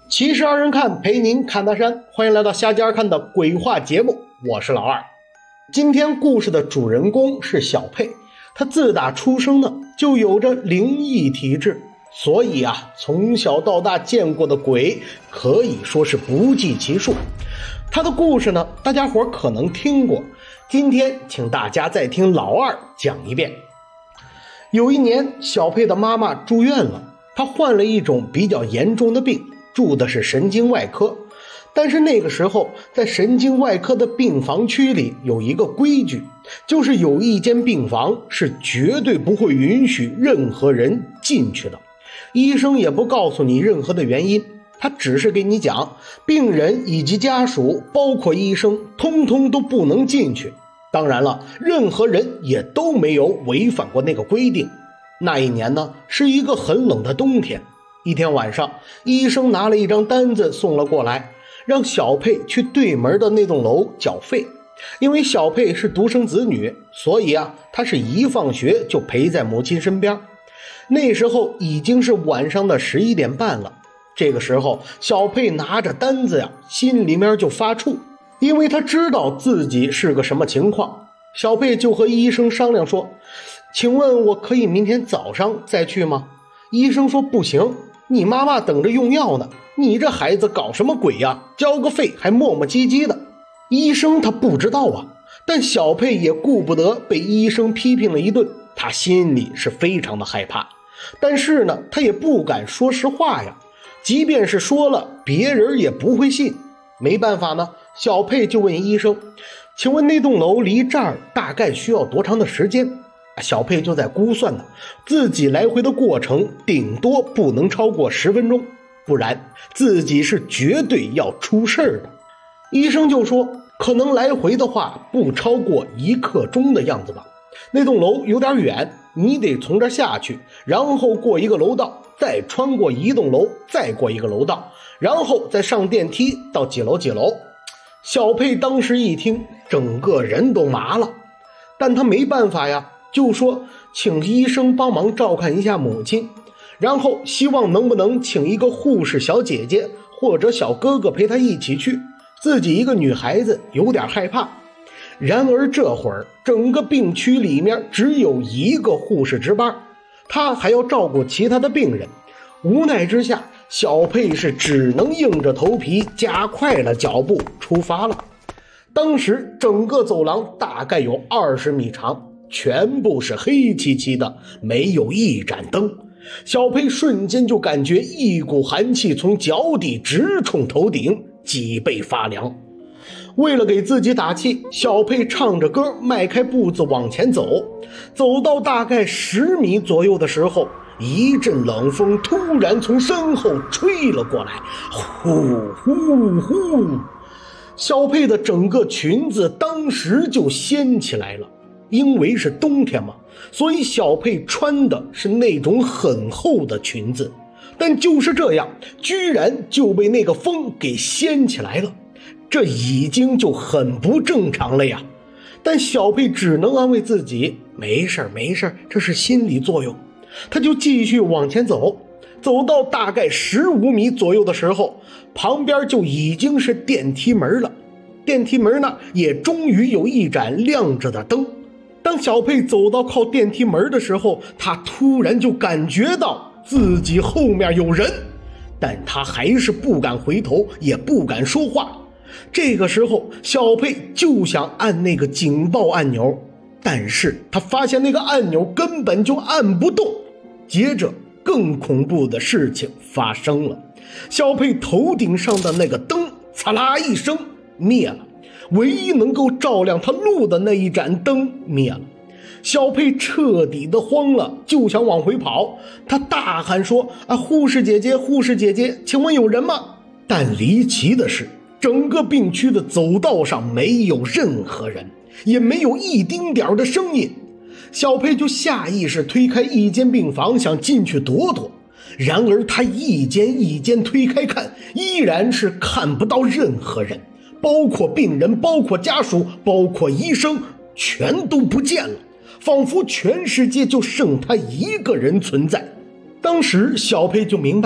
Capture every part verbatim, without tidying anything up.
其实二人看，陪您看大山，欢迎来到瞎家看的鬼话节目，我是老二。今天故事的主人公是小佩，他自打出生呢就有着灵异体质，所以啊，从小到大见过的鬼可以说是不计其数。他的故事呢，大家伙可能听过，今天请大家再听老二讲一遍。有一年，小佩的妈妈住院了，她患了一种比较严重的病，住的是神经外科。但是那个时候，在神经外科的病房区里有一个规矩，就是有一间病房是绝对不会允许任何人进去的。医生也不告诉你任何的原因，他只是给你讲，病人以及家属，包括医生，通通都不能进去。当然了，任何人也都没有违反过那个规定。那一年呢，是一个很冷的冬天。一天晚上，医生拿了一张单子送了过来，让小佩去对门的那栋楼缴费。因为小佩是独生子女，所以啊，她是一放学就陪在母亲身边。那时候已经是晚上的十一点半了。这个时候，小佩拿着单子呀，心里面就发怵，因为她知道自己是个什么情况。小佩就和医生商量说，请问我可以明天早上再去吗？医生说不行，你妈妈等着用药呢，你这孩子搞什么鬼呀？交个费还磨磨唧唧的。医生他不知道啊，但小佩也顾不得被医生批评了一顿，他心里是非常的害怕。但是呢，他也不敢说实话呀，即便是说了，别人也不会信。没办法呢，小佩就问医生，请问那栋楼离这儿大概需要多长的时间？小佩就在估算呢，自己来回的过程顶多不能超过十分钟，不然自己是绝对要出事儿的。医生就说，可能来回的话不超过一刻钟的样子吧。那栋楼有点远，你得从这下去，然后过一个楼道，再穿过一栋楼，再过一个楼道，然后再上电梯到几楼几楼。小佩当时一听，整个人都麻了，但他没办法呀，就说请医生帮忙照看一下母亲，然后希望能不能请一个护士小姐姐或者小哥哥陪她一起去，自己一个女孩子有点害怕。然而这会儿整个病区里面只有一个护士值班，她还要照顾其他的病人。无奈之下，小佩是只能硬着头皮加快了脚步出发了。当时整个走廊大概有二十米长，全部是黑漆漆的，没有一盏灯。小佩瞬间就感觉一股寒气从脚底直冲头顶，脊背发凉。为了给自己打气，小佩唱着歌迈开步子往前走。走到大概十米左右的时候，一阵冷风突然从身后吹了过来，呼呼呼，小佩的整个裙子当时就掀起来了。因为是冬天嘛，所以小佩穿的是那种很厚的裙子，但就是这样，居然就被那个风给掀起来了，这已经就很不正常了呀。但小佩只能安慰自己，没事没事，这是心理作用。他就继续往前走，走到大概十五米左右的时候，旁边就已经是电梯门了。电梯门呢，也终于有一盏亮着的灯。当小佩走到靠电梯门的时候，他突然就感觉到自己后面有人，但他还是不敢回头，也不敢说话。这个时候，小佩就想按那个警报按钮，但是他发现那个按钮根本就按不动。接着更恐怖的事情发生了，小佩头顶上的那个灯嚓啦一声灭了，唯一能够照亮他路的那一盏灯灭了。小佩彻底的慌了，就想往回跑，他大喊说，啊，护士姐姐护士姐姐，请问有人吗？但离奇的是，整个病区的走道上没有任何人，也没有一丁点的声音。小佩就下意识推开一间病房，想进去躲躲，然而他一间一间推开看，依然是看不到任何人，包括病人，包括家属，包括医生，全都不见了，仿佛全世界就剩他一个人存在。当时小佩就明白，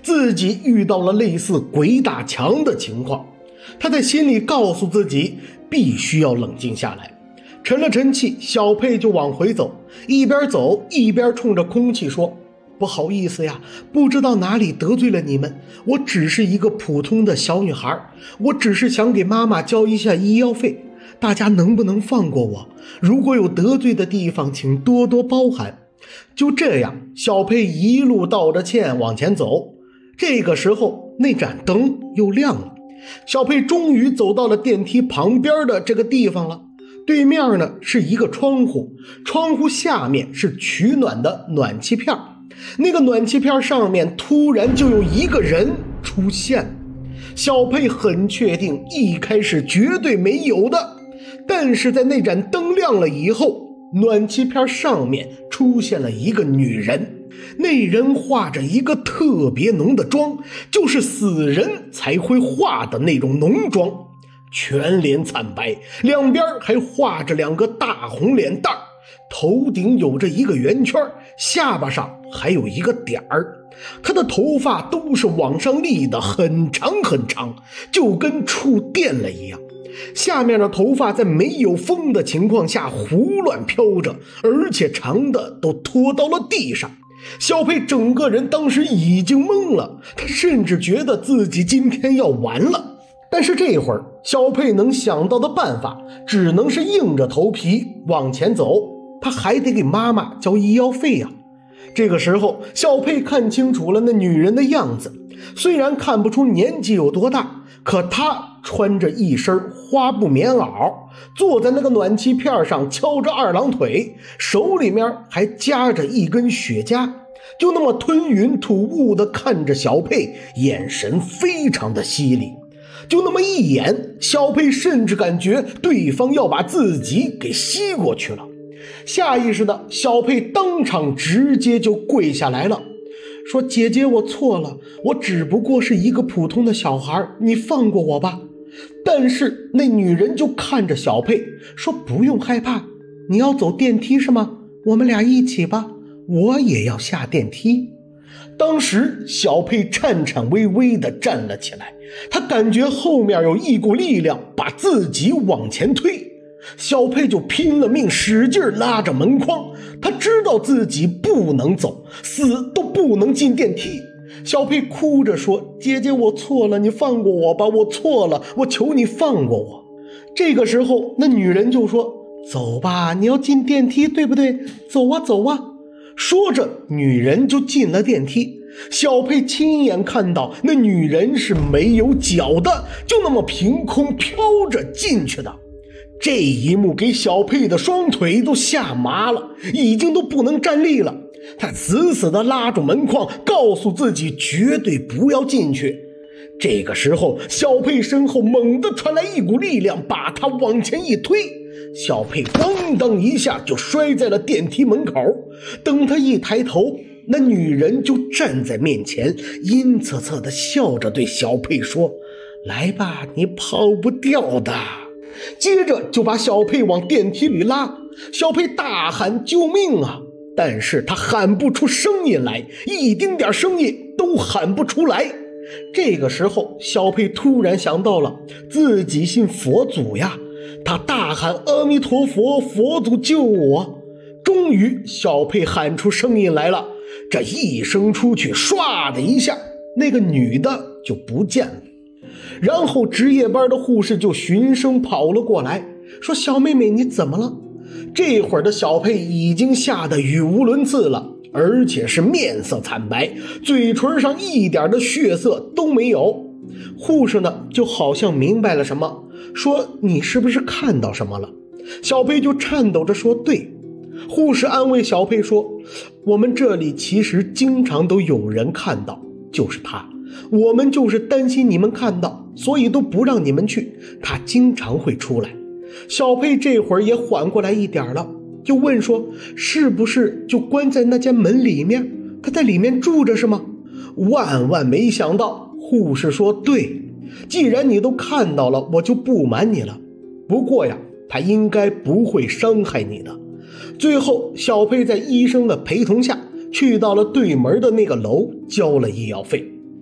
自己遇到了类似鬼打墙的情况。他在心里告诉自己必须要冷静下来。沉了沉气，小佩就往回走，一边走一边冲着空气说，不好意思呀，不知道哪里得罪了你们，我只是一个普通的小女孩，我只是想给妈妈交一下医药费，大家能不能放过我？如果有得罪的地方，请多多包涵。就这样，小佩一路道着歉往前走。这个时候，那盏灯又亮了，小佩终于走到了电梯旁边的这个地方了。对面呢是一个窗户，窗户下面是取暖的暖气片，那个暖气片上面突然就有一个人出现。小佩很确定一开始绝对没有的，但是在那盏灯亮了以后，暖气片上面出现了一个女人，那人化着一个特别浓的妆，就是死人才会化的那种浓妆，全脸惨白，两边还画着两个大红脸蛋，头顶有着一个圆圈，下巴上还有一个点儿。他的头发都是往上立的，很长很长，就跟触电了一样。下面的头发在没有风的情况下胡乱飘着，而且长的都拖到了地上。小佩整个人当时已经懵了，他甚至觉得自己今天要完了。但是这会儿小佩能想到的办法只能是硬着头皮往前走，他还得给妈妈交医药费呀、啊。这个时候小佩看清楚了那女人的样子，虽然看不出年纪有多大，可她穿着一身花布棉袄，坐在那个暖气片上敲着二郎腿，手里面还夹着一根雪茄，就那么吞云吐雾地看着小佩，眼神非常的犀利。就那么一眼，小佩甚至感觉对方要把自己给吸过去了。下意识的小佩当场直接就跪下来了，说，姐姐我错了，我只不过是一个普通的小孩，你放过我吧。但是那女人就看着小佩说，不用害怕，你要走电梯是吗？我们俩一起吧，我也要下电梯。当时小佩颤颤巍巍地站了起来，他感觉后面有一股力量把自己往前推，小佩就拼了命使劲拉着门框，他知道自己不能走，死都不能进电梯。小佩哭着说，姐姐我错了，你放过我吧，我错了，我求你放过我。这个时候那女人就说，走吧，你要进电梯对不对？走啊走啊。说着女人就进了电梯。小佩亲眼看到那女人是没有脚的，就那么凭空飘着进去的。这一幕给小佩的双腿都吓麻了，已经都不能站立了。他死死地拉住门框，告诉自己绝对不要进去。这个时候小佩身后猛地传来一股力量，把他往前一推，小佩咣当一下就摔在了电梯门口。等他一抬头，那女人就站在面前，阴恻恻地笑着对小佩说，来吧，你跑不掉的。接着就把小佩往电梯里拉，小佩大喊救命啊！但是他喊不出声音来，一丁点声音都喊不出来。这个时候小佩突然想到了自己信佛祖呀，他大喊阿弥陀佛，佛祖救我。终于小佩喊出声音来了，这一声出去，唰的一下，那个女的就不见了。然后值夜班的护士就循声跑了过来，说，小妹妹你怎么了？这会儿的小佩已经吓得语无伦次了，而且是面色惨白，嘴唇上一点的血色都没有。护士呢就好像明白了什么，说，你是不是看到什么了？小佩就颤抖着说，对。护士安慰小佩说，我们这里其实经常都有人看到，就是他，我们就是担心你们看到，所以都不让你们去，他经常会出来。小佩这会儿也缓过来一点了，就问说，是不是就关在那间门里面，他在里面住着是吗？万万没想到，护士说，对，既然你都看到了，我就不瞒你了，不过呀，他应该不会伤害你的。最后小佩在医生的陪同下去到了对门的那个楼，交了医药费。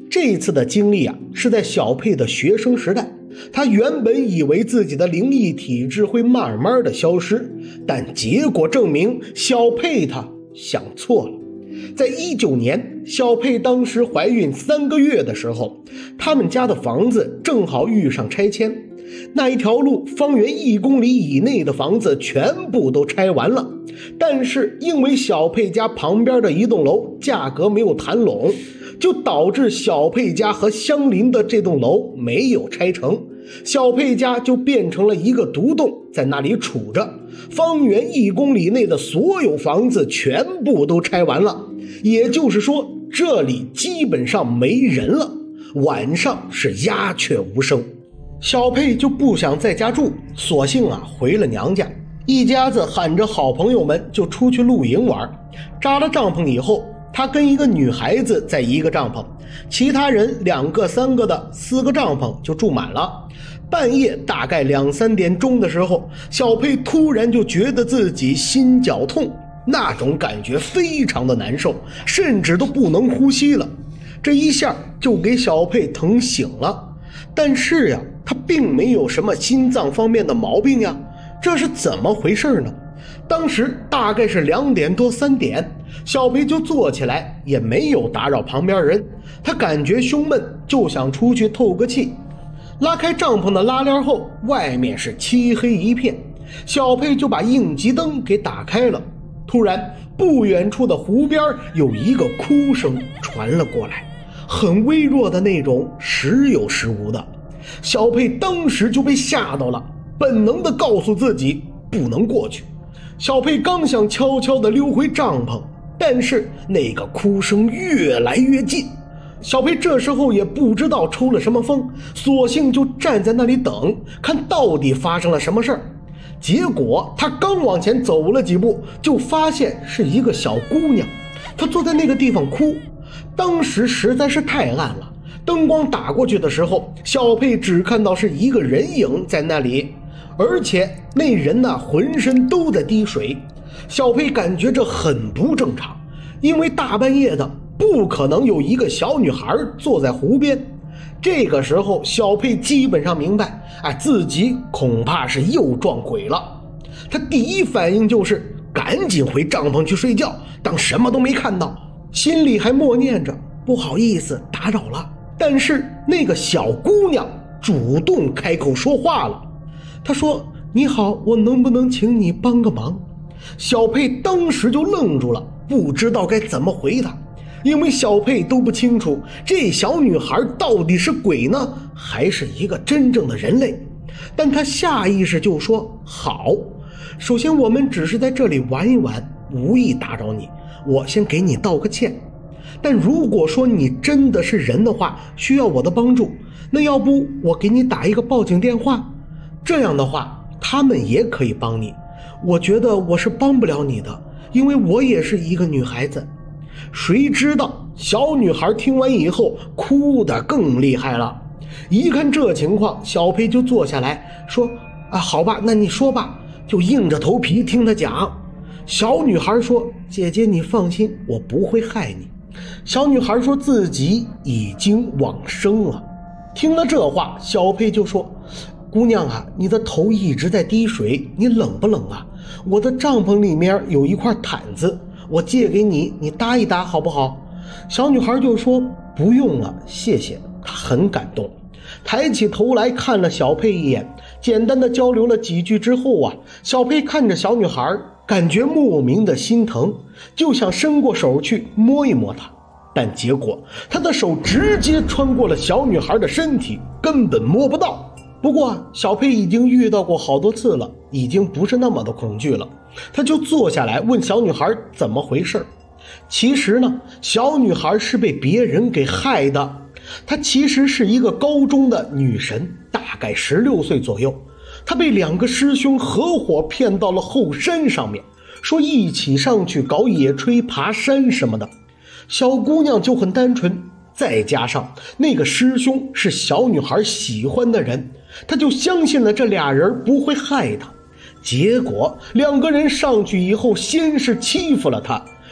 这次的经历啊，是在小佩的学生时代。他原本以为自己的灵异体质会慢慢的消失，但结果证明小佩她想错了。在一九年，小佩当时怀孕三个月的时候，他们家的房子正好遇上拆迁，那一条路方圆一公里以内的房子全部都拆完了，但是因为小佩家旁边的一栋楼价格没有谈拢，就导致小佩家和相邻的这栋楼没有拆成，小佩家就变成了一个独栋，在那里处着。方圆一公里内的所有房子全部都拆完了，也就是说这里基本上没人了，晚上是鸦雀无声。小佩就不想在家住，索性啊回了娘家，一家子喊着好朋友们就出去露营玩。扎了帐篷以后，他跟一个女孩子在一个帐篷，其他人两个三个的，四个帐篷就住满了。半夜大概两三点钟的时候，小佩突然就觉得自己心绞痛，那种感觉非常的难受，甚至都不能呼吸了。这一下就给小佩疼醒了。但是呀，他并没有什么心脏方面的毛病呀，这是怎么回事呢？当时大概是两点多三点，小佩就坐起来，也没有打扰旁边人，他感觉胸闷，就想出去透个气。拉开帐篷的拉链后，外面是漆黑一片，小佩就把应急灯给打开了。突然不远处的湖边有一个哭声传了过来，很微弱的那种，时有时无的。小佩当时就被吓到了，本能的告诉自己不能过去。小佩刚想悄悄地溜回帐篷，但是那个哭声越来越近。小佩这时候也不知道抽了什么风，索性就站在那里等，看到底发生了什么事儿。结果他刚往前走了几步，就发现是一个小姑娘，她坐在那个地方哭。当时实在是太暗了，灯光打过去的时候，小佩只看到是一个人影在那里，而且那人呢浑身都在滴水。小佩感觉这很不正常，因为大半夜的不可能有一个小女孩坐在湖边。这个时候小佩基本上明白，哎，自己恐怕是又撞鬼了。他第一反应就是赶紧回帐篷去睡觉，当什么都没看到，心里还默念着不好意思打扰了。但是那个小姑娘主动开口说话了，她说：你好，我能不能请你帮个忙？小佩当时就愣住了，不知道该怎么回答，因为小佩都不清楚这小女孩到底是鬼呢，还是一个真正的人类。但她下意识就说好，首先我们只是在这里玩一玩，无意打扰你，我先给你道个歉。但如果说你真的是人的话，需要我的帮助，那要不我给你打一个报警电话，这样的话他们也可以帮你。我觉得我是帮不了你的，因为我也是一个女孩子。谁知道小女孩听完以后哭得更厉害了。一看这情况，小佩就坐下来说啊，好吧，那你说吧，就硬着头皮听她讲。小女孩说，姐姐你放心，我不会害你。小女孩说自己已经往生了。听了这话，小佩就说，姑娘啊，你的头一直在滴水，你冷不冷啊？我的帐篷里面有一块毯子，我借给你，你搭一搭好不好？小女孩就说不用了，谢谢。她很感动，抬起头来看了小佩一眼，简单的交流了几句之后啊，小佩看着小女孩，感觉莫名的心疼，就想伸过手去摸一摸她，但结果他的手直接穿过了小女孩的身体，根本摸不到。不过小佩已经遇到过好多次了，已经不是那么的恐惧了。他就坐下来问小女孩怎么回事。其实呢，小女孩是被别人给害的。她其实是一个高中的女神，大概十六岁左右。她被两个师兄合伙骗到了后山上面，说一起上去搞野炊爬山什么的。小姑娘就很单纯，再加上那个师兄是小女孩喜欢的人，她就相信了这俩人不会害她。结果两个人上去以后，先是欺负了她，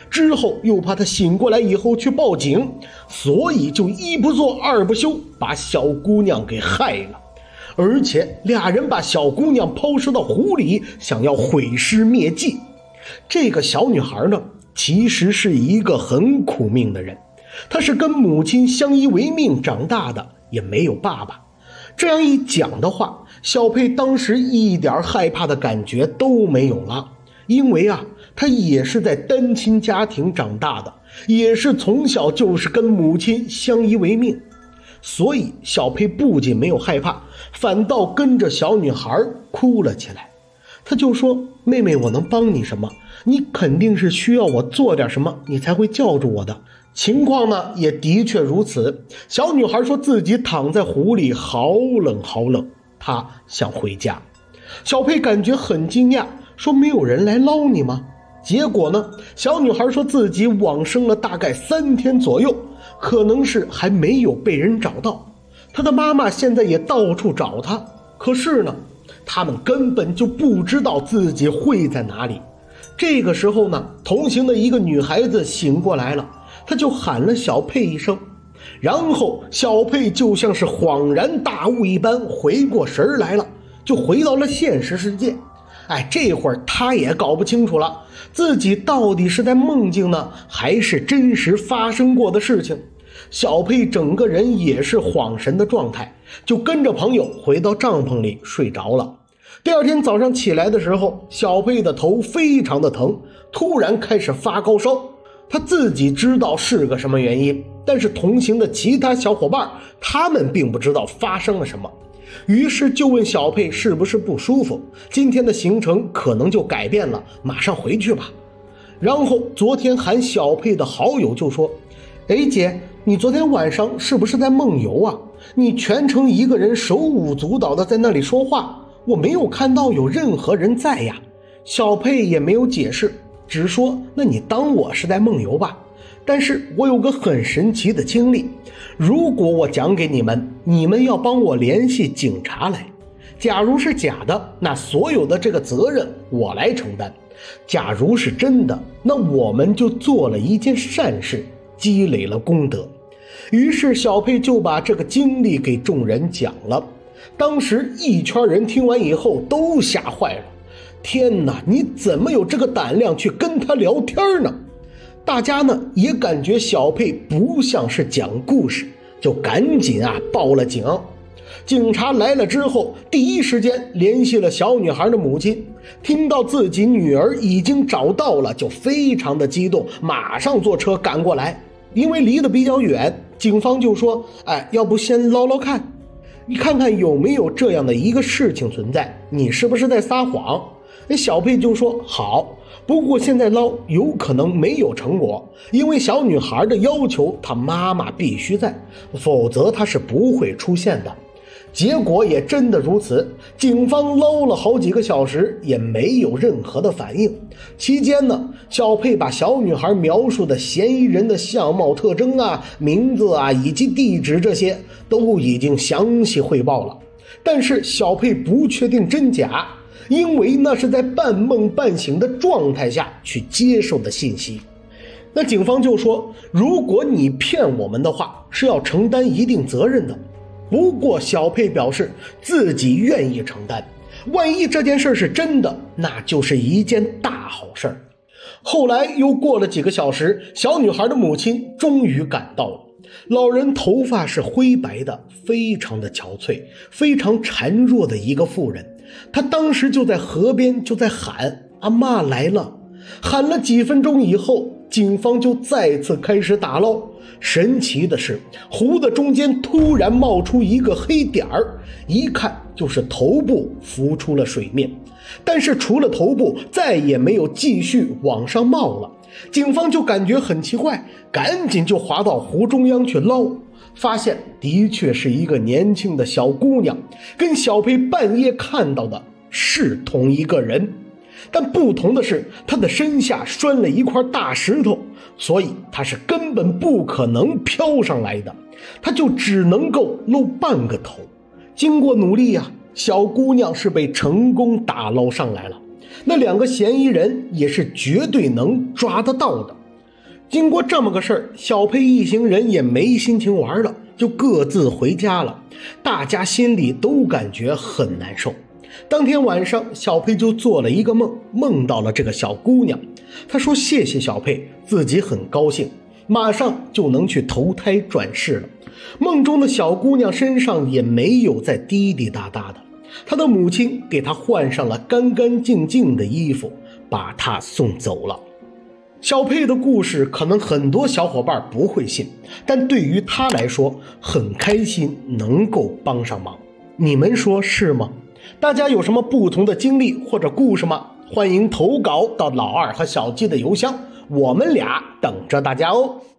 之后又怕她醒过来以后去报警，所以就一不做二不休，把小姑娘给害了。而且俩人把小姑娘抛尸到湖里，想要毁尸灭迹。这个小女孩呢，其实是一个很苦命的人，她是跟母亲相依为命长大的，也没有爸爸。这样一讲的话，小佩当时一点害怕的感觉都没有了，因为啊，她也是在单亲家庭长大的，也是从小就是跟母亲相依为命。所以小佩不仅没有害怕，反倒跟着小女孩哭了起来。她就说，妹妹，我能帮你什么？你肯定是需要我做点什么，你才会叫住我的。情况呢，也的确如此。小女孩说自己躺在湖里，好冷好冷，她想回家。小佩感觉很惊讶，说没有人来捞你吗？结果呢，小女孩说自己往生了大概三天左右，可能是还没有被人找到。她的妈妈现在也到处找她，可是呢，他们根本就不知道自己会在哪里。这个时候呢，同行的一个女孩子醒过来了，她就喊了小佩一声，然后小佩就像是恍然大悟一般回过神来了，就回到了现实世界。哎，这会儿她也搞不清楚了，自己到底是在梦境呢，还是真实发生过的事情。小佩整个人也是恍神的状态，就跟着朋友回到帐篷里睡着了。第二天早上起来的时候，小佩的头非常的疼，突然开始发高烧。她自己知道是个什么原因，但是同行的其他小伙伴他们并不知道发生了什么，于是就问小佩是不是不舒服，今天的行程可能就改变了，马上回去吧。然后昨天喊小佩的好友就说，哎姐，你昨天晚上是不是在梦游啊？你全程一个人手舞足蹈的在那里说话，我没有看到有任何人在呀。小佩也没有解释，只说那你当我是在梦游吧。但是我有个很神奇的经历，如果我讲给你们，你们要帮我联系警察来。假如是假的，那所有的这个责任我来承担；假如是真的，那我们就做了一件善事，积累了功德。于是小佩就把这个经历给众人讲了。当时一圈人听完以后都吓坏了，天哪，你怎么有这个胆量去跟他聊天呢？大家呢也感觉小佩不像是讲故事，就赶紧啊报了警。警察来了之后，第一时间联系了小女孩的母亲，听到自己女儿已经找到了，就非常的激动，马上坐车赶过来。因为离得比较远，警方就说，哎，要不先捞捞看，你看看有没有这样的一个事情存在，你是不是在撒谎？那小佩就说好，不过现在捞有可能没有成果，因为小女孩的要求她妈妈必须在，否则她是不会出现的。结果也真的如此，警方捞了好几个小时也没有任何的反应。期间呢，小佩把小女孩描述的嫌疑人的相貌特征啊、名字啊以及地址这些都已经详细汇报了，但是小佩不确定真假，因为那是在半梦半醒的状态下去接受的信息。那警方就说，如果你骗我们的话，是要承担一定责任的。不过小佩表示自己愿意承担，万一这件事是真的，那就是一件大好事。后来又过了几个小时，小女孩的母亲终于赶到了。老人头发是灰白的，非常的憔悴，非常孱弱的一个妇人。她当时就在河边就在喊，阿嬷来了。喊了几分钟以后，警方就再次开始打捞。神奇的是，湖的中间突然冒出一个黑点儿，一看就是头部浮出了水面，但是除了头部再也没有继续往上冒了。警方就感觉很奇怪，赶紧就滑到湖中央去捞，发现的确是一个年轻的小姑娘，跟小佩半夜看到的是同一个人。但不同的是，他的身下拴了一块大石头，所以他是根本不可能飘上来的，他就只能够露半个头。经过努力啊，小姑娘是被成功打捞上来了。那两个嫌疑人也是绝对能抓得到的。 经过这么个事儿，小佩一行人也没心情玩了，就各自回家了。大家心里都感觉很难受。当天晚上，小佩就做了一个梦，梦到了这个小姑娘。她说谢谢小佩，自己很高兴，马上就能去投胎转世了。梦中的小姑娘身上也没有再滴滴答答的，她的母亲给她换上了干干净净的衣服，把她送走了。小佩的故事可能很多小伙伴不会信，但对于她来说很开心能够帮上忙，你们说是吗？大家有什么不同的经历或者故事吗？欢迎投稿到老二和小鸡的邮箱，我们俩等着大家哦。